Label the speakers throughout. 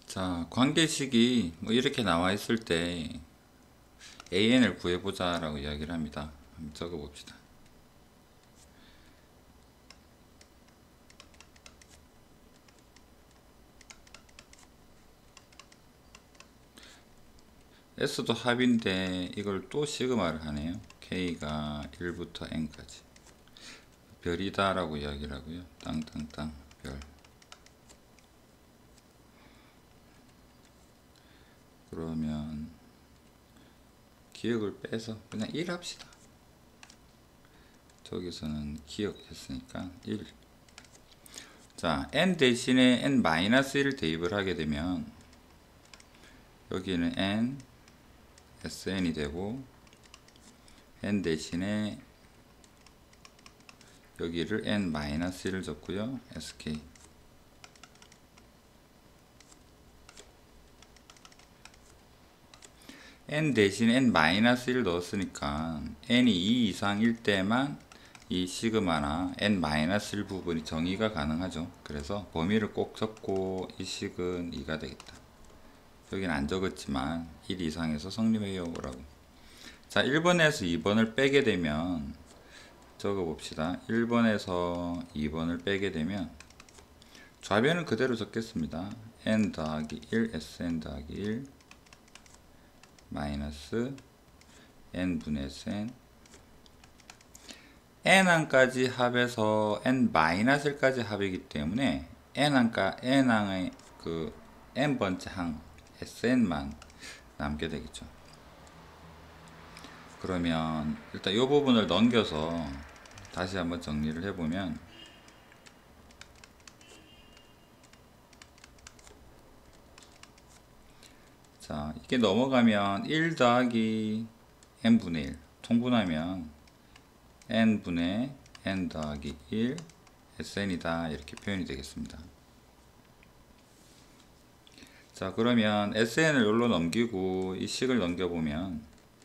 Speaker 1: 자, 관계식이 뭐 이렇게 나와 있을 때 AN을 구해보자 라고 이야기를 합니다. 한번 적어봅시다. S도 합인데 이걸 또 시그마를 하네요. K가 1부터 N까지 별이다 라고 이야기를 하고요. 땅땅땅 별. 그러면 기억을 빼서 그냥 1 합시다. 저기서는 기억했으니까 1. 자, n 대신에 n-1을 대입을 하게 되면 여기는 n sn이 되고 n 대신에 여기를 n-1을 적고요. sk. n 대신에 n-1을 넣었으니까 n이 2 이상일 때만 이 시그마나 n-1 부분이 정의가 가능하죠. 그래서 범위를 꼭 적고 이 식은 2가 되겠다. 여기는 안 적었지만 1 이상에서 성립해요 라고. 자, 1번에서 2번을 빼게 되면 적어봅시다. 1번에서 2번을 빼게 되면 좌변은 그대로 적겠습니다. n 더하기 1 sn 더하기 1 마이너스 n분의 sn n항까지 합해서 n-1까지 합이기 때문에 n항의 그 n번째 항 sn만 남게 되겠죠. 그러면 일단 이 부분을 넘겨서 다시 한번 정리를 해보면 자, 이게 넘어가면 1 더하기 n분의 1 통분하면 n분의 n 더하기 1 sn이다 이렇게 표현이 되겠습니다. 자, 그러면 sn을 여기로 넘기고 이 식을 넘겨보면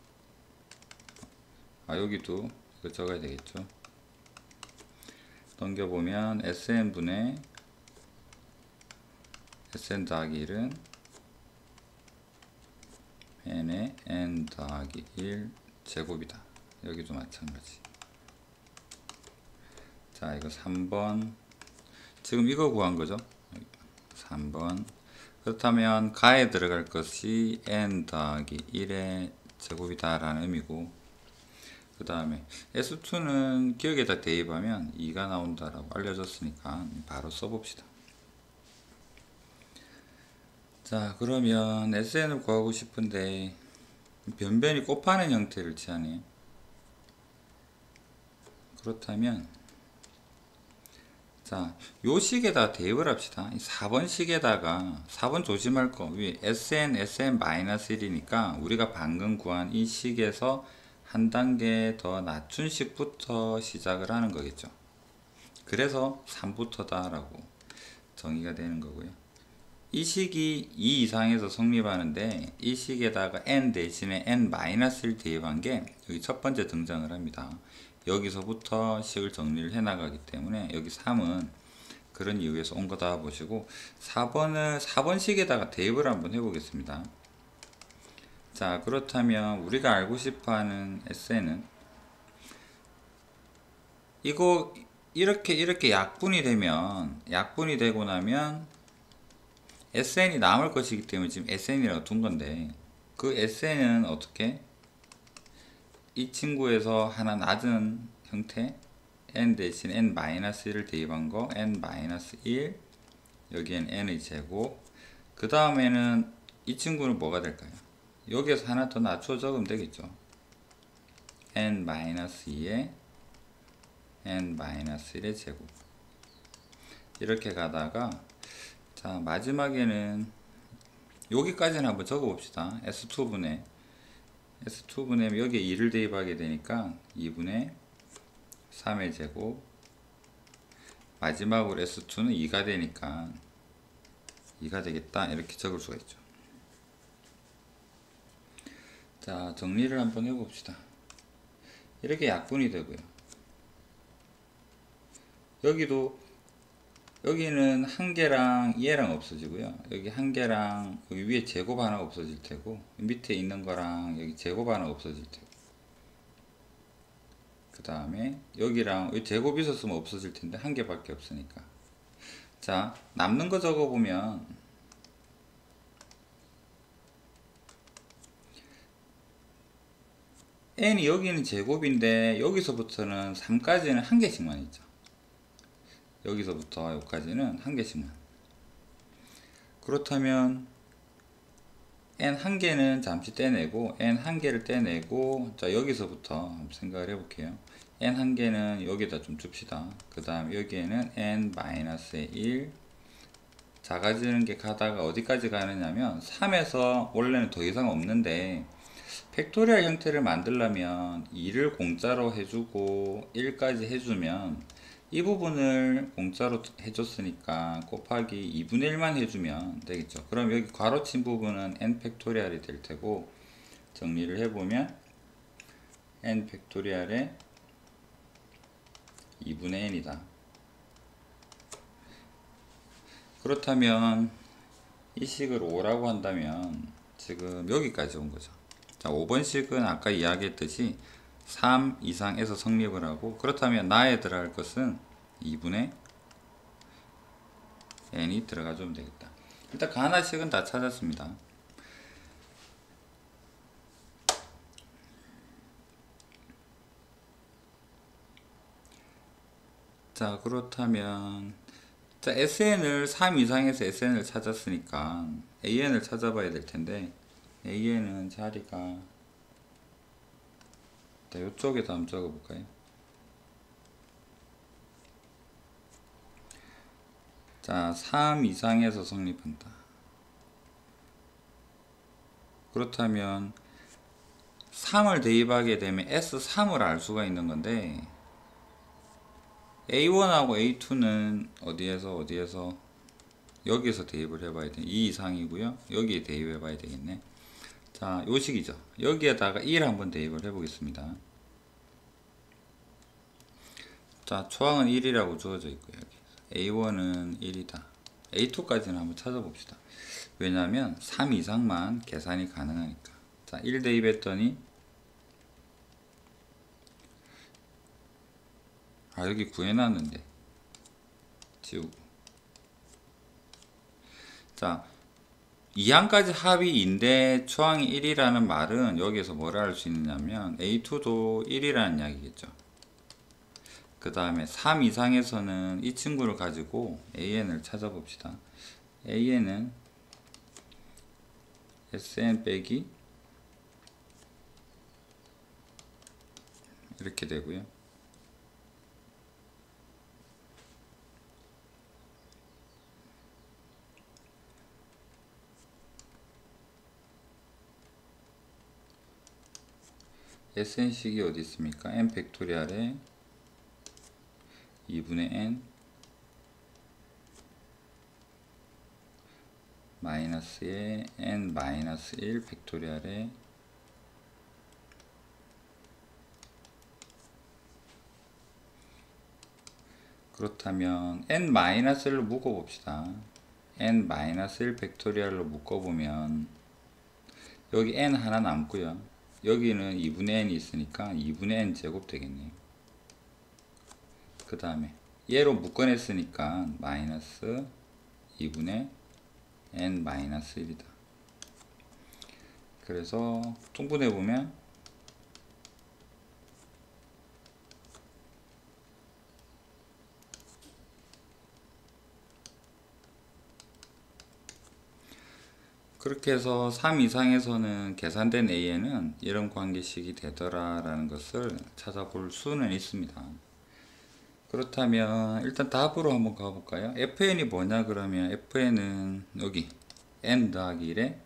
Speaker 1: 여기도 이거 적어야 되겠죠. 넘겨보면 sn분의 sn 더하기 1은 n의 n 더하기 1 제곱이다. 여기도 마찬가지. 자, 이거 3번. 지금 이거 구한 거죠. 3번. 그렇다면 가에 들어갈 것이 n 더하기 1의 제곱이다 라는 의미고, 그 다음에 S2는 기억에다 대입하면 2가 나온다라고 알려졌으니까 바로 써봅시다. 자, 그러면 SN을 구하고 싶은데 변변이 곱하는 형태를 취하네요. 그렇다면 자, 요 식에다 대입을 합시다. 4번 식에다가 4번 조심할 거 위에 SN-1이니까 우리가 방금 구한 이 식에서 한 단계 더 낮춘 식부터 시작을 하는 거겠죠. 그래서 3부터다 라고 정의가 되는 거고요. 이 식이 2 이상에서 성립하는데 이 식에다가 n 대신에 n-를 대입한 게 여기 첫 번째 등장을 합니다. 여기서부터 식을 정리를 해 나가기 때문에 여기 3은 그런 이유에서 온 거다 보시고 4번 식에다가 대입을 한번 해보겠습니다. 자, 그렇다면 우리가 알고 싶어하는 SN은 이거 이렇게 약분이 되고 나면 SN이 남을 것이기 때문에 지금 SN이라고 둔 건데, 그 SN은 어떻게? 이 친구에서 하나 낮은 형태 n 대신 n-를 대입한 거 n-1 여기엔 n의 제곱, 그 다음에는 이 친구는 뭐가 될까요? 여기에서 하나 더 낮춰 적으면 되겠죠. n-2에 n-1의 제곱. 이렇게 가다가 자, 마지막에는 여기까지는 한번 적어 봅시다. S2분의 여기에 2를 대입하게 되니까 2분의 3의 제곱, 마지막으로 S2는 2가 되니까 2가 되겠다 이렇게 적을 수가 있죠. 자, 정리를 한번 해봅시다. 이렇게 약분이 되고요. 여기도 여기는 한 개랑 얘랑 없어지고요. 여기 한 개랑 여기 위에 제곱 하나가 없어질 테고, 밑에 있는 거랑 여기 제곱 하나가 없어질 테고, 그 다음에 여기랑 여기 제곱 있었으면 없어질 텐데 한 개밖에 없으니까. 자, 남는 거 적어보면 n이 여기는 제곱인데 여기서부터는 3까지는 한 개씩만 있죠. 여기서부터 여기까지는 한 개씩만. 그렇다면 n 한 개는 잠시 떼내고 n 한 개를 떼내고, 자 여기서부터 한번 생각을 해볼게요. n 한 개는 여기다 좀 줍시다. 그 다음 여기에는 n-1 작아지는 게 가다가 어디까지 가느냐면 3에서 원래는 더 이상 없는데 팩토리얼 형태를 만들려면 2를 공짜로 해주고 1까지 해주면, 이 부분을 공짜로 해줬으니까 곱하기 2분의 1만 해주면 되겠죠. 그럼 여기 괄호친 부분은 n 팩토리얼이 될 테고, 정리를 해보면 n 팩토리얼의 2분의 n이다. 그렇다면 이 식을 5라고 한다면 지금 여기까지 온 거죠. 자, 5번 식은 아까 이야기했듯이 3 이상에서 성립을 하고, 그렇다면 나에 들어갈 것은 2분의 n이 들어가주면 되겠다. 일단 가나식은 다 찾았습니다. 자, 그렇다면 자, SN을 3 이상에서 SN을 찾았으니까 AN을 찾아봐야 될 텐데, AN은 자리가 이쪽에다 한번 적어볼까요? 자, 3 이상에서 성립한다. 그렇다면 3을 대입하게 되면 S3을 알 수가 있는 건데, A1하고 A2는 어디에서 여기서 대입을 해봐야 돼. 2 이상이고요. 여기에 대입해봐야 되겠네. 자, 요 식이죠. 여기에다가 1 한번 대입을 해보겠습니다. 자, 초항은 1이라고 주어져 있고요. 여기. A1은 1이다. A2까지는 한번 찾아봅시다. 왜냐하면 3 이상만 계산이 가능하니까. 자, 1 대입했더니, 아, 여기 구해놨는데 지우고. 자, 2항까지 합의인데 초항이 1이라는 말은 여기에서 뭐라 할 수 있느냐면 A2도 1이라는 이야기겠죠. 그 다음에 3 이상에서는 이 친구를 가지고 AN을 찾아봅시다. AN은 SN 빼기 이렇게 되고요. SN식이 어디 있습니까? n 팩토리얼에 2분의 n 마이너스에 n-1 팩토리얼에 그렇다면 n-1로 묶어봅시다. n-1 팩토리얼로 묶어보면 여기 n 하나 남고요. 여기는 2분의 n이 있으니까 2분의 n 제곱 되겠네요. 그 다음에 얘로 묶어냈으니까 마이너스 2분의 n-1이다. 그래서 통분해보면 그렇게 해서 3 이상에서는 계산된 AN은 이런 관계식이 되더라 라는 것을 찾아볼 수는 있습니다. 그렇다면 일단 답으로 한번 가볼까요? FN이 뭐냐 그러면 FN은 여기 n 더하기 1에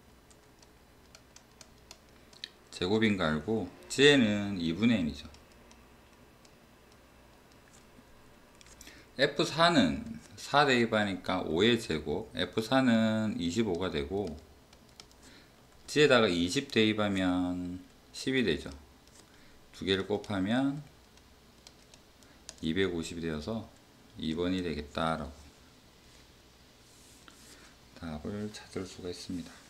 Speaker 1: 제곱인 거 알고, G는 2분의 n이죠. F4는 4 대입하니까 5의 제곱, F4는 25가 되고, G에다가 20 대입하면 10이 되죠. 두 개를 곱하면 250이 되어서 2번이 되겠다라고. 답을 찾을 수가 있습니다.